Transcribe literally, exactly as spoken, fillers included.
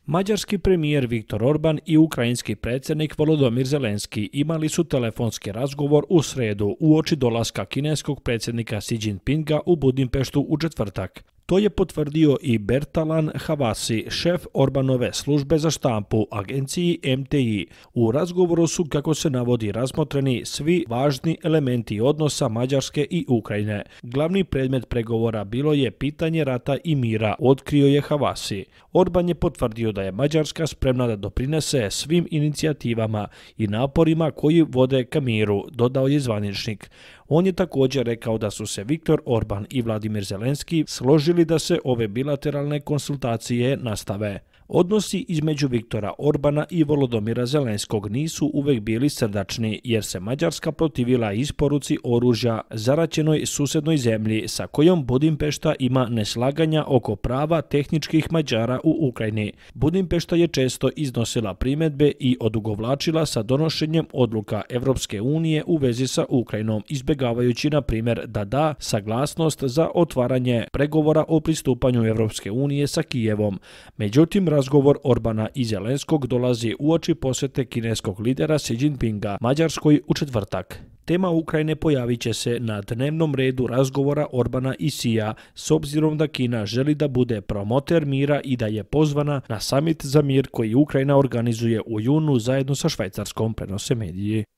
Mađarski premijer Viktor Orban i ukrajinski predsjednik Volodymyr Zelenski imali su telefonski razgovor u sredu uoči dolaska kineskog predsjednika Xi Jinpinga u Budimpeštu u četvrtak. To je potvrdio i Bertalan Havasi, šef Orbanove službe za štampu agenciji M T I. U razgovoru su, kako se navodi, razmotreni svi važni elementi odnosa Mađarske i Ukrajine. Glavni predmet pregovora bilo je pitanje rata i mira, otkrio je Havasi. Orban je potvrdio da je Mađarska spremna da doprinese svim inicijativama i naporima koji vode ka miru, dodao je zvaničnik. On je također rekao da su se Viktor Orban i Vladimir Zelenski složili da se ove bilateralne konsultacije nastave. Odnosi između Viktora Orbana i Volodymyra Zelenskog nisu uvek bili srdačni, jer se Mađarska protivila isporuci oružja zaraćenoj susednoj zemlji sa kojom Budimpešta ima neslaganja oko prava tehničkih Mađara u Ukrajini. Budimpešta je često iznosila primedbe i odugovlačila sa donošenjem odluka Evropske unije u vezi sa Ukrajinom, izbjegavajući na primjer da da saglasnost za otvaranje pregovora o pristupanju Evropske unije sa Kijevom. Međutim, razgovor Orbana i Zelenskog dolazi uoči posjete kineskog lidera Xi Jinpinga Mađarskoj u četvrtak. Tema Ukrajine pojavit će se na dnevnom redu razgovora Orbana i Xija, s obzirom da Kina želi da bude promoter mira i da je pozvana na samit za mir koji Ukrajina organizuje u junu zajedno sa Švajcarskom, prenose mediji.